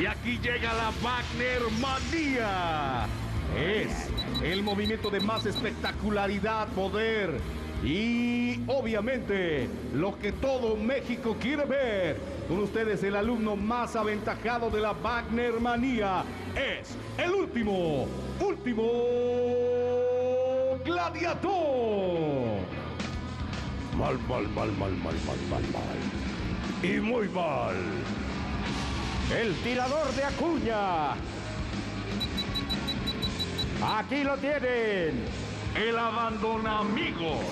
Y aquí llega la Wagner Manía. Es el movimiento de más espectacularidad, poder y obviamente lo que todo México quiere ver. Con ustedes el alumno más aventajado de la Wagner Manía. Es el último gladiador. Mal. Y muy mal. El tirador de Acuña. Aquí lo tienen. El abandonamigos.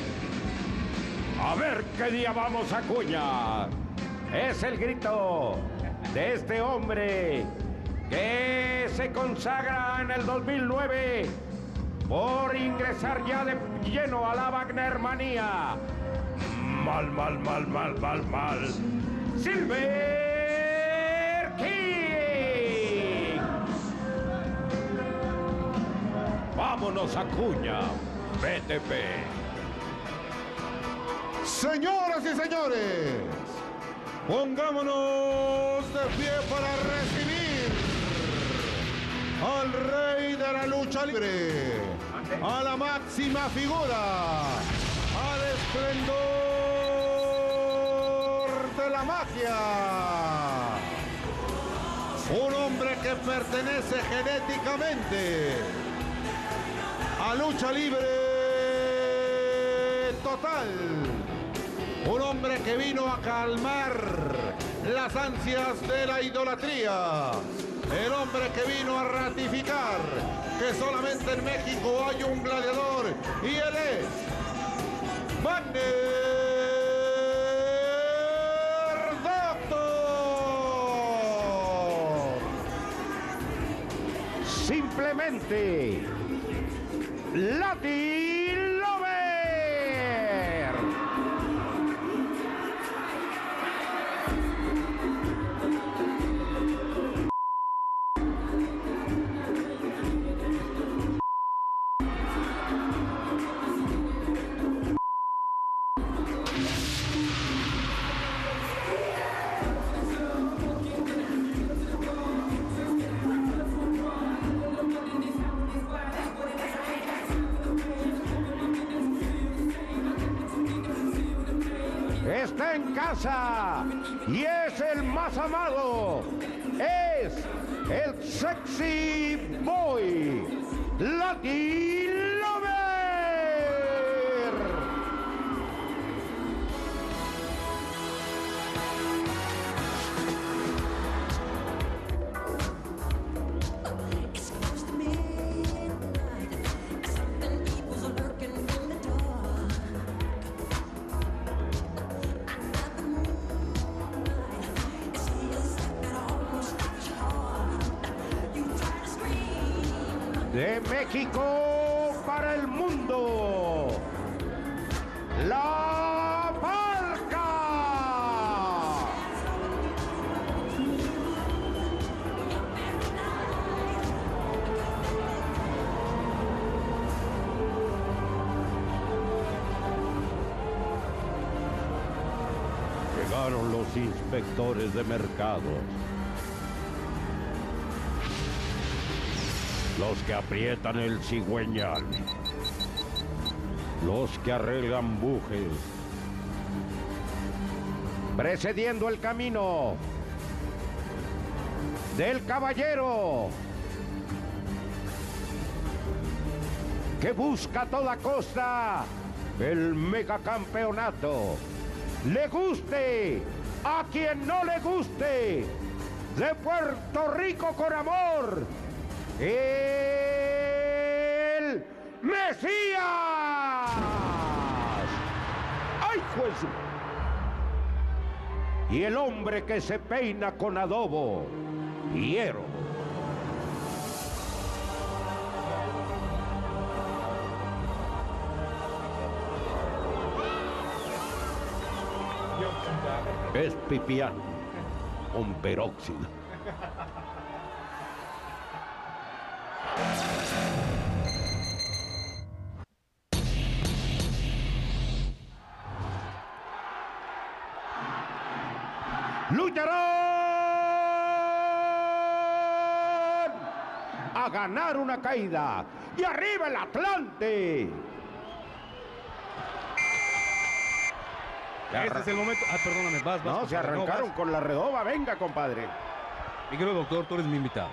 A ver qué día vamos, Acuña. Es el grito de este hombre que se consagra en el 2009 por ingresar ya de lleno a la Wagner Manía. Mal. Silver King. Vámonos, Acuña. BTP. Señoras y señores, pongámonos de pie para recibir al rey de la lucha libre, a la máxima figura, al esplendor de la magia. Un hombre que pertenece genéticamente a lucha libre total. Un hombre que vino a calmar las ansias de la idolatría. El hombre que vino a ratificar que solamente en México hay un gladiador y él es Wagner Doctor. Simplemente Latin Lover. Está en casa y es el más amado. Es el sexy boy Latin Lover. De México para el mundo, La Parca. Llegaron los inspectores de mercados. Los que aprietan el cigüeñal, los que arreglan bujes, precediendo el camino del caballero que busca a toda costa el megacampeonato. Le guste a quien no le guste, de Puerto Rico con amor, el Mesías. ¡Ay, juez! Y el hombre que se peina con adobo, Hierro. Es Pipián con peróxido. ¡Lucharán ganar una caída. ¡Y arriba el Atlante! Este es el momento. Ah, perdóname, vas. No, se arrancaron con la redoba. Venga, compadre. Mi querido doctor, tú eres mi invitado.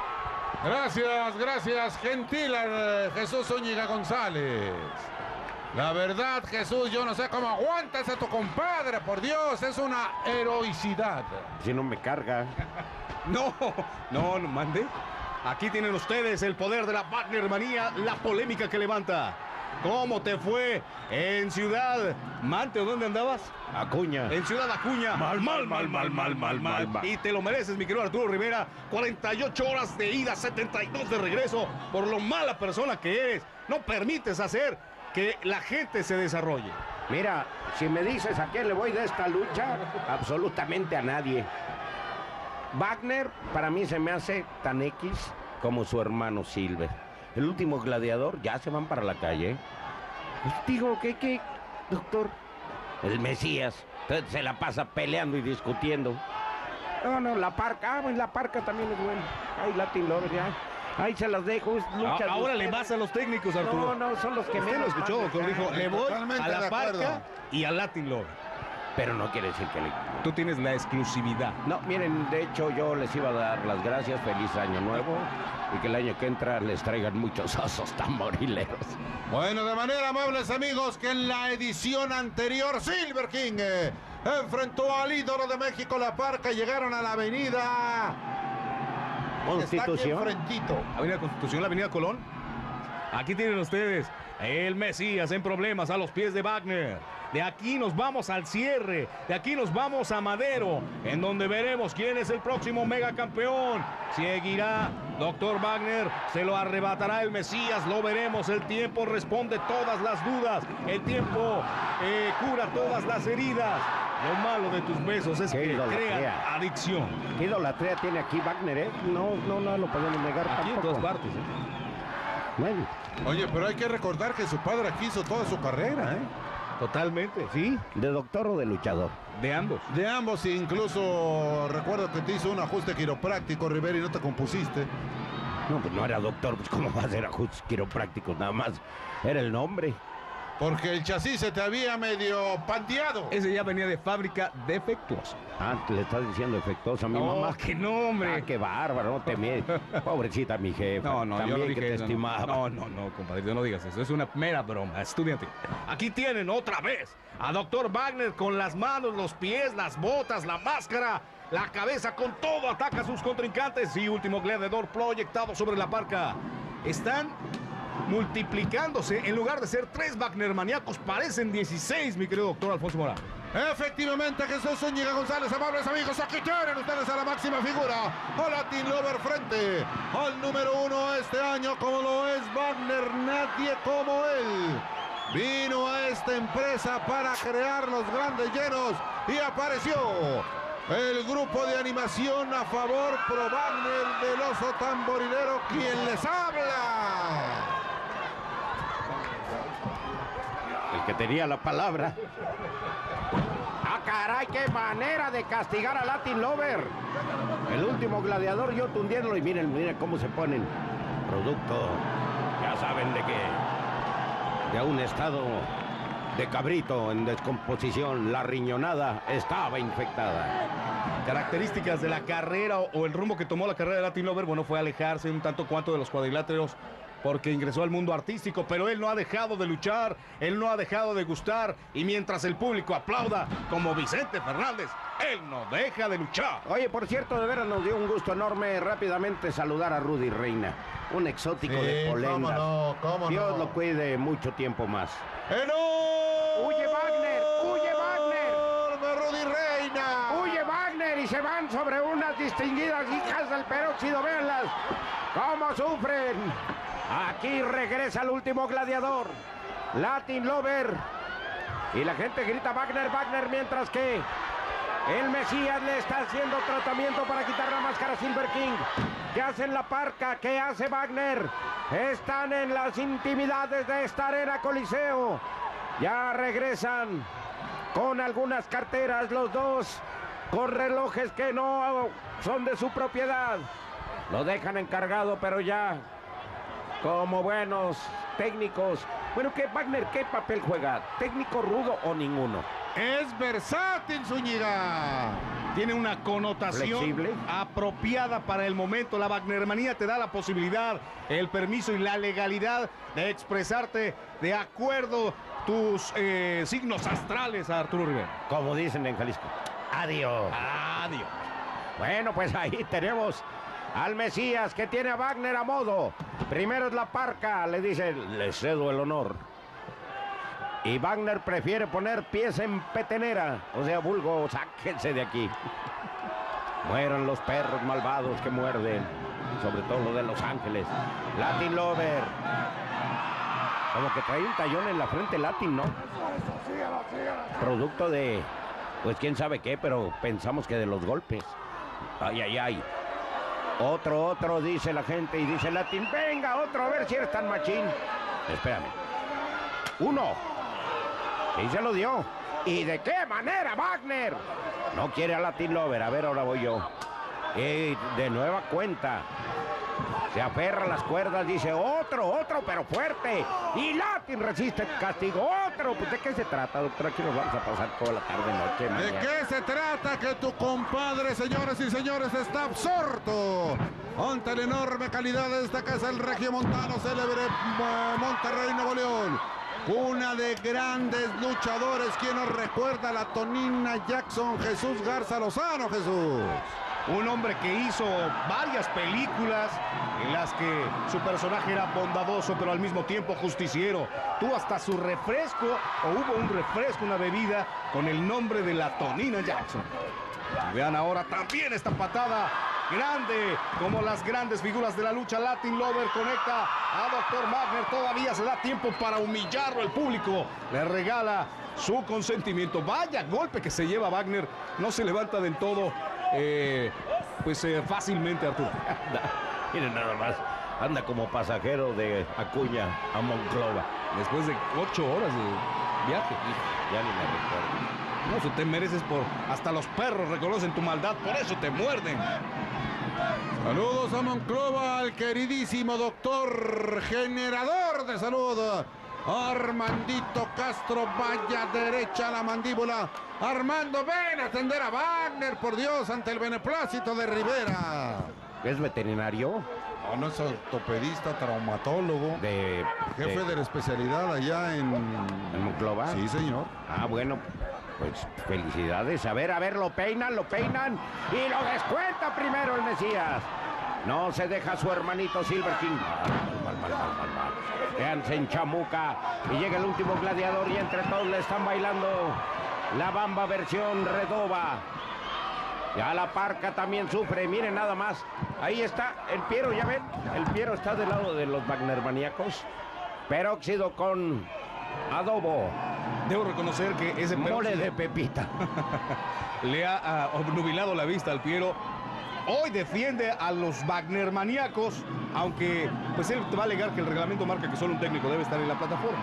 Gracias, gentil Jesús Zúñiga González. La verdad, Jesús, yo no sé cómo aguantas a tu compadre, por Dios, es una heroicidad. Si no me carga. No, mande. Aquí tienen ustedes el poder de la Wagner manía, la polémica que levanta. ¿Cómo te fue en Ciudad Mante o dónde andabas? Acuña. En Ciudad Acuña. Mal. Y te lo mereces, mi querido Arturo Rivera. 48 horas de ida, 72 de regreso. Por lo mala persona que eres. No permites hacer que la gente se desarrolle. Mira, si me dices a quién le voy de esta lucha, absolutamente a nadie. Wagner para mí se me hace tan X como su hermano Silver. El último gladiador, ya se van para la calle. Pues digo, ¿qué, doctor? El Mesías, se la pasa peleando y discutiendo. No, la Parca, la Parca también es buena. Ay, Latin Lover, ya. Ahí se las dejo, es lucha. Ahora le vas a los técnicos, Arturo. No, son los que menos. Usted lo escuchó, dijo, le voy a la Parca y a Latin Lover. Pero no quiere decir que le... Tú tienes la exclusividad. No, miren, de hecho yo les iba a dar las gracias, feliz año nuevo, y que el año que entra les traigan muchos osos tamborileros. Bueno, de manera amables amigos, que en la edición anterior Silver King enfrentó al ídolo de México, La Parca, y llegaron a la avenida Constitución. Avenida Constitución, la avenida Colón. Aquí tienen ustedes el Mesías en problemas a los pies de Wagner. De aquí nos vamos al cierre, de aquí nos vamos a Madero, en donde veremos quién es el próximo megacampeón. Seguirá Dr. Wagner, se lo arrebatará el Mesías, lo veremos. El tiempo responde todas las dudas, el tiempo cura todas las heridas. Lo malo de tus besos es que crean adicción. ¿Qué idolatría tiene aquí Wagner, No lo podemos negar aquí tampoco. En todas partes, Bueno. Oye, pero hay que recordar que su padre aquí hizo toda su carrera, Totalmente, ¿sí? ¿De doctor o de luchador? De ambos. De ambos, incluso recuerdo que te hizo un ajuste quiropráctico, Rivera, y no te compusiste. No, pues no era doctor, pues cómo va a ser ajustes quiroprácticos, nada más. Era el nombre. Porque el chasis se te había medio panteado. Ese ya venía de fábrica defectuosa. Ah, le estás diciendo defectuosa a mi mamá. ¡Qué nombre! Ah, qué bárbaro, no te mieres. Pobrecita mi jefa. No, también yo no dije que te eso. estimaba. No, compadre, no digas eso. Es una mera broma, estudiante. Aquí tienen otra vez a Dr. Wagner con las manos, los pies, las botas, la máscara, la cabeza, con todo ataca a sus contrincantes. Y último gladiador proyectado sobre la Parca. Están multiplicándose. En lugar de ser 3 Wagner maníacos, parecen 16, mi querido doctor Alfonso Mora. Efectivamente, Jesús Zúñiga González, amables amigos, aquí tienen ustedes a la máxima figura, a Latin Lover frente al número 1 este año, como lo es Wagner, nadie como él. Vino a esta empresa para crear los grandes llenos y apareció el grupo de animación a favor pro Wagner del oso tamborilero, quien les habla. El que tenía la palabra. ¡Ah, caray! ¡Qué manera de castigar a Latin Lover! El último gladiador, yo tundiéndolo, y miren cómo se ponen. Producto, ya saben de qué. De un estado de cabrito en descomposición. La riñonada estaba infectada. Características de la carrera o el rumbo que tomó la carrera de Latin Lover, bueno, fue alejarse un tanto cuanto de los cuadriláteros, porque ingresó al mundo artístico, pero él no ha dejado de luchar, él no ha dejado de gustar, y mientras el público aplauda como Vicente Fernández, él no deja de luchar. Oye, por cierto, de veras nos dio un gusto enorme rápidamente saludar a Rudy Reina, un exótico de Polendas. Cómo Dios no. lo cuide mucho tiempo más. ¡Huye Wagner! ¡Huye Wagner! ¡Rudy Reina! ¡Huye Wagner! Y se van sobre unas distinguidas hijas del peróxido, véanlas cómo sufren. Aquí regresa el último gladiador, Latin Lover, y la gente grita Wagner, Wagner, mientras que el Mesías le está haciendo tratamiento para quitar la máscara a Silver King. ¿Qué hace en la Parca? ¿Qué hace Wagner? Están en las intimidades de esta arena Coliseo. Ya regresan con algunas carteras los dos, con relojes que no son de su propiedad. Lo dejan encargado, pero ya como buenos técnicos. Bueno, Wagner, ¿qué papel juega? ¿Técnico rudo o ninguno? Es versátil, Zúñiga. Tiene una connotación Flexible. apropiada para el momento. La Wagnermanía te da la posibilidad, el permiso y la legalidad de expresarte de acuerdo tus signos astrales, Arturo Rivera. Como dicen en Jalisco. Adiós. Adiós. Bueno, pues ahí tenemos al Mesías que tiene a Wagner a modo. Primero es la parca, le dice, le cedo el honor. Y Wagner prefiere poner pies en petenera. O sea, vulgo, sáquense de aquí. Mueran los perros malvados que muerden. Sobre todo lo de Los Ángeles. Latin Lover. Como que trae un tallón en la frente Latin, ¿no? Producto de, pues quién sabe qué, pero pensamos que de los golpes. Ay, ay, ay. Otro, dice la gente, y dice Latin, venga, otro, a ver si eres tan machín. Espérame. Uno. Y se lo dio. ¿Y de qué manera, Wagner? No quiere a Latin Lover. A ver, ahora voy yo. Y de nueva cuenta. Se aferra a las cuerdas, dice otro, pero fuerte. Y Latin resiste el castigo. Otro. Pues, ¿de qué se trata, doctor? Aquí nos vamos a pasar toda la tarde, noche, mañana. ¿De qué se trata? Que tu compadre, señores y señores, está absorto ante la enorme calidad de esta casa, el regiomontano célebre Monterrey, Nuevo León. Una de grandes luchadores, quien nos recuerda a la Tonina Jackson, Jesús Garza Lozano, Jesús. Un hombre que hizo varias películas en las que su personaje era bondadoso, pero al mismo tiempo justiciero. Tuvo hasta su refresco, o hubo un refresco, una bebida, con el nombre de la Tonina Jackson. Y vean ahora también esta patada grande, como las grandes figuras de la lucha. Latin Lover conecta a Dr. Wagner. Todavía se da tiempo para humillarlo. El público le regala su consentimiento. Vaya golpe que se lleva Wagner. No se levanta del todo fácilmente, Arturo. Miren nada más. Anda como pasajero de Acuña a Monclova. Después de 8 horas de viaje. Ya ni me recuerdo. No, eso te mereces por... Hasta los perros reconocen tu maldad, por eso te muerden. Saludos a Monclova, al queridísimo doctor generador de salud, Armandito Castro. Vaya derecha a la mandíbula. Armando, ven a atender a Wagner, por Dios, ante el beneplácito de Rivera. ¿Es veterinario? No, es ortopedista, traumatólogo. Jefe de la especialidad allá en Monclova. Sí, señor. Ah, bueno, pues felicidades. A ver, lo peinan y lo descuenta primero el Mesías. No se deja su hermanito Silver King. Mal. Quédense en chamuca y llega el último gladiador y entre todos le están bailando la Bamba versión Redova. Ya la parca también sufre, miren nada más. Ahí está el Piero, ya ven. El Piero está del lado de los Wagnermaníacos. Peróxido con adobo. Debo reconocer que ese mole de pepita le ha obnubilado la vista al Piero. Hoy defiende a los Wagnermaníacos, aunque pues él te va a alegar que el reglamento marca que solo un técnico debe estar en la plataforma.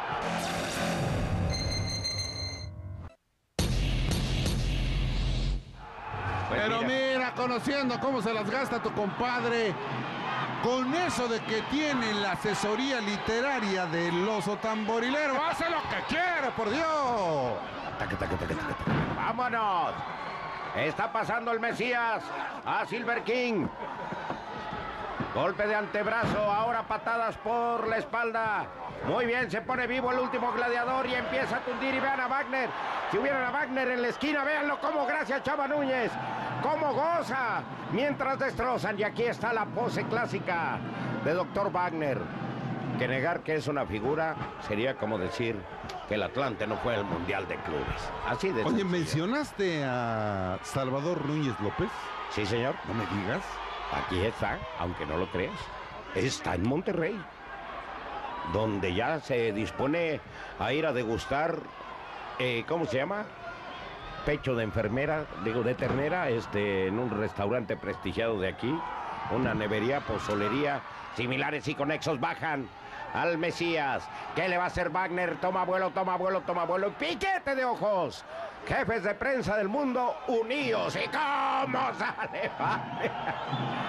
Pero mira, conociendo cómo se las gasta tu compadre, con eso de que tiene la asesoría literaria del oso tamborilero, hace lo que quiere, por Dios. ¡Vámonos! Está pasando el Mesías a Silver King. Golpe de antebrazo, ahora patadas por la espalda. Muy bien, se pone vivo el último gladiador y empieza a tundir. Y vean a Wagner. Si hubieran a Wagner en la esquina, véanlo cómo gracias Chava Núñez. Cómo goza mientras destrozan. Y aquí está la pose clásica de Dr. Wagner. Que negar que es una figura sería como decir que el Atlante no fue al Mundial de Clubes. Así de Oye, sencillo. ¿mencionaste a Salvador Núñez López? Sí, señor. No me digas. Aquí está, aunque no lo creas. Está en Monterrey, donde ya se dispone a ir a degustar, ¿cómo se llama? Pecho de enfermera, de ternera, en un restaurante prestigiado de aquí. Una nevería, pozolería, similares y conexos bajan al Mesías. ¿Qué le va a hacer Wagner? Toma vuelo. ¡Piquete de ojos! Jefes de prensa del mundo, unidos. ¿Y cómo sale Wagner?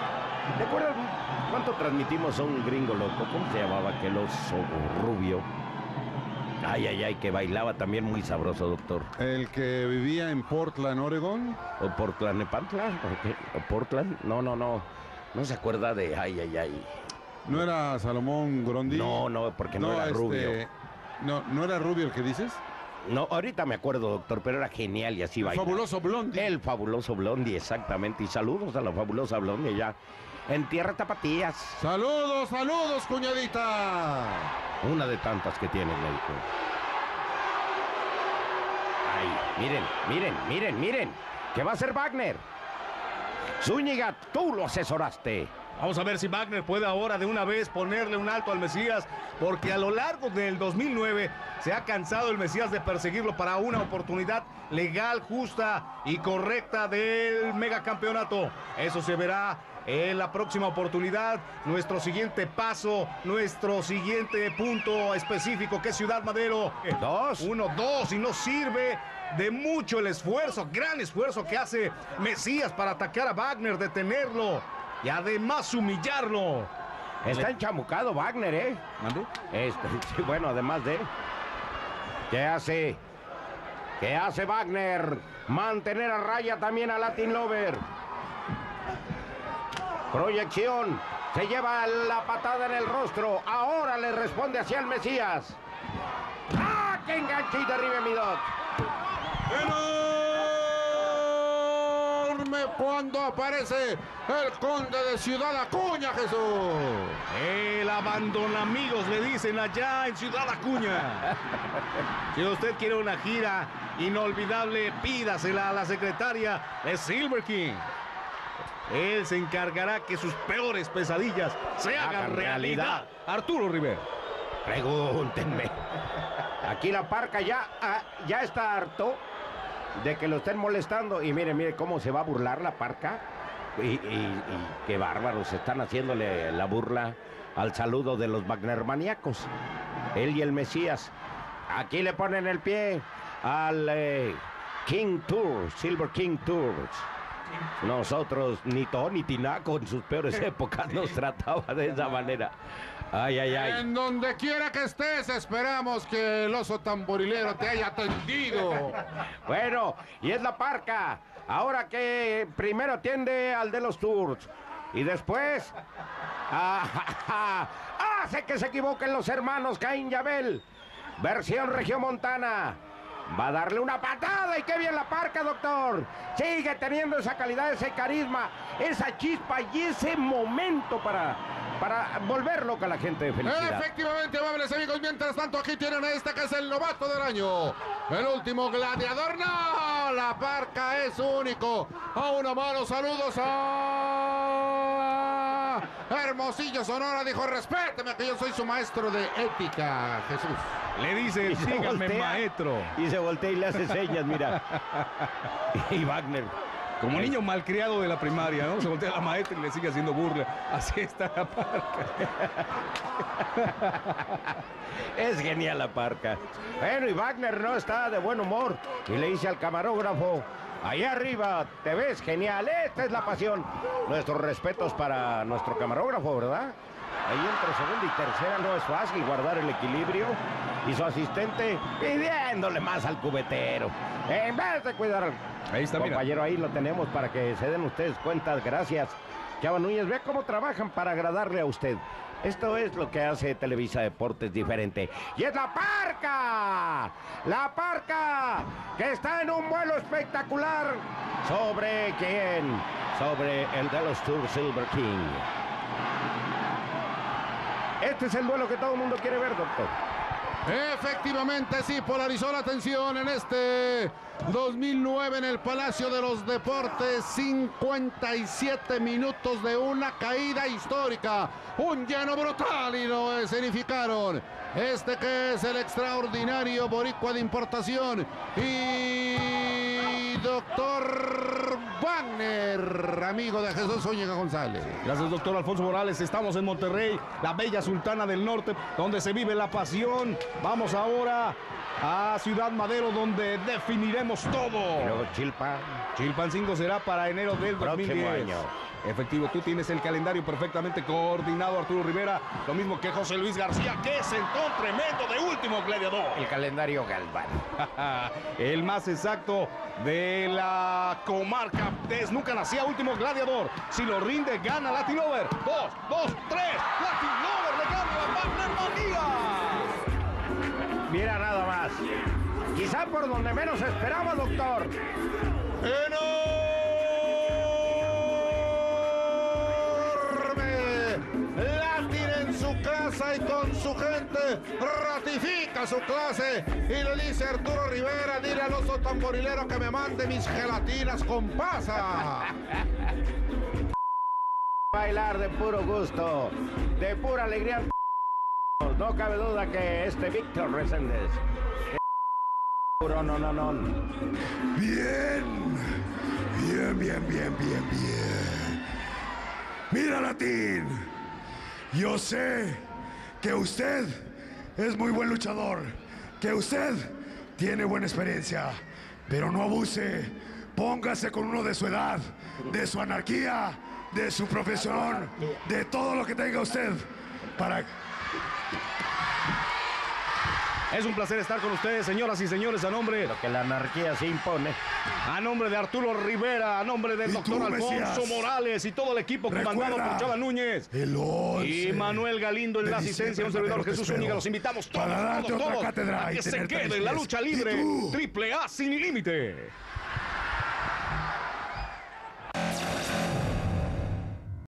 ¿Te acuerdas cuánto transmitimos a un gringo loco? ¿Cómo se llamaba aquel oso rubio? Ay, ay, ay, que bailaba también muy sabroso, doctor. El que vivía en Portland, Oregon. ¿O Portland, Nepantla? ¿O Portland? No. No se acuerda de... Ay, ay, ay. ¿No era Salomón Grondi? No, porque no era rubio. ¿No era rubio el que dices? No, ahorita me acuerdo, doctor, pero era genial y así bailaba. Fabuloso Blondie. El fabuloso Blondie, exactamente. Y saludos a la fabulosa Blondie allá en Tierra Tapatías. Saludos, cuñadita. Una de tantas que tiene, médico. Ay, miren. ¿Qué va a hacer Wagner? Zúñiga, tú lo asesoraste. Vamos a ver si Wagner puede ahora de una vez ponerle un alto al Mesías, porque a lo largo del 2009 se ha cansado el Mesías de perseguirlo para una oportunidad legal, justa y correcta del megacampeonato. Eso se verá en la próxima oportunidad. Nuestro siguiente paso, nuestro siguiente punto específico, que es Ciudad Madero. 2. 1, 2, y no sirve de mucho el esfuerzo, gran esfuerzo que hace Mesías para atacar a Wagner, detenerlo y además humillarlo. Está enchamucado Wagner, ¿eh? ¿Mande? Sí, bueno, además de... ¿Qué hace? ¿Qué hace Wagner? Mantener a raya también a Latin Lover. Proyección. Se lleva la patada en el rostro. Ahora le responde hacia el Mesías. ¡Ah! ¡Qué enganche y derribe mi Doc! Enorme cuando aparece el conde de Ciudad Acuña, Jesús. El abandonamigos le dicen allá en Ciudad Acuña. Si usted quiere una gira inolvidable, pídasela a la secretaria de Silver King. Él se encargará que sus peores pesadillas se hagan realidad. Arturo Rivera. Pregúntenme. Aquí la Parca ya está harto de que lo estén molestando. Y mire cómo se va a burlar la Parca. Y qué bárbaros, están haciéndole la burla al saludo de los Wagnermaníacos. Él y el Mesías. Aquí le ponen el pie al King Tour, Silver King Tours. Nosotros, ni Tony Tinaco en sus peores épocas nos trataba de esa manera. Ay, ay, ay. En donde quiera que estés, esperamos que el oso tamborilero te haya atendido. Bueno, y es la Parca. Ahora que primero atiende al de los Tours. Y después... hace que se equivoquen los hermanos Caín y Abel. Versión regiomontana. Va a darle una patada y qué bien la Parca, doctor. Sigue teniendo esa calidad, ese carisma, esa chispa y ese momento para volver loca a la gente de felicidad. Efectivamente, amables amigos, mientras tanto aquí tienen a este que es el novato del año. El último gladiador, no, la Parca es único. A una mano, saludos a Hermosillo, Sonora, dijo, respéteme que yo soy su maestro de ética, Jesús. Le dice, síganme, maestro. Y se voltea y le hace señas, mira. Y Wagner. Como niño malcriado de la primaria, ¿no? Se voltea a la maestra y le sigue haciendo burla. Así está la Parca. Es genial la Parca. Bueno, y Wagner no está de buen humor. Y le dice al camarógrafo, ahí arriba, te ves genial. Esta es la pasión. Nuestros respetos para nuestro camarógrafo, ¿verdad? Ahí entre segunda y tercera no es fácil guardar el equilibrio. Y su asistente pidiéndole más al cubetero. En vez de cuidar al compañero, ahí lo tenemos para que se den ustedes cuenta. Gracias, Chava Núñez. Vea cómo trabajan para agradarle a usted. Esto es lo que hace Televisa Deportes diferente. Y es la Parca. La Parca, que está en un vuelo espectacular. ¿Sobre quién? Sobre el de los Tours Silver King. Este es el duelo que todo el mundo quiere ver, doctor. Efectivamente, sí, polarizó la atención en este 2009 en el Palacio de los Deportes. 57 minutos de una caída histórica. Un lleno brutal y lo escenificaron. Este que es el extraordinario boricua de importación. Y doctor Wagner, amigo de Jesús Zúñiga González. Gracias, doctor Alfonso Morales. Estamos en Monterrey, la bella Sultana del Norte, donde se vive la pasión. Vamos ahora a Ciudad Madero, donde definiremos todo. Y luego Chilpan. Chilpancingo será para enero del próximo 2010. año. efectivo. Tú tienes el calendario perfectamente coordinado, Arturo Rivera. Lo mismo que José Luis García, que es el don tremendo de Último Gladiador. El calendario Galván. El más exacto de la comarca. Nunca nacía Último Gladiador. Si lo rinde, gana Latin Lover. 2, 2, 3. Latin Lover le gana a Wagner Manía. Mira nada más. Quizá por donde menos esperaba, doctor. ¡Enorme! Latin en su casa y con su gente ratifica su clase y le dice a Arturo Rivera, dile al oso tamborilero que me mande mis gelatinas con pasa. Bailar de puro gusto, de pura alegría. No cabe duda que este Víctor Reséndez. No. Bien. Mira, Latín. Yo sé que usted es muy buen luchador, que usted tiene buena experiencia, pero no abuse. Póngase con uno de su edad, de su anarquía, de su profesión, de todo lo que tenga usted para... Es un placer estar con ustedes, señoras y señores, a nombre... Lo que la anarquía se impone. A nombre de Arturo Rivera, a nombre del doctor Alfonso Morales y todo el equipo comandado por Chava Núñez. El 11 y Manuel Galindo en la asistencia, un servidor Jesús Zúñiga. Los invitamos todos para darte otra cátedra a y que se tenerte quede en la lucha libre. Triple A sin límite.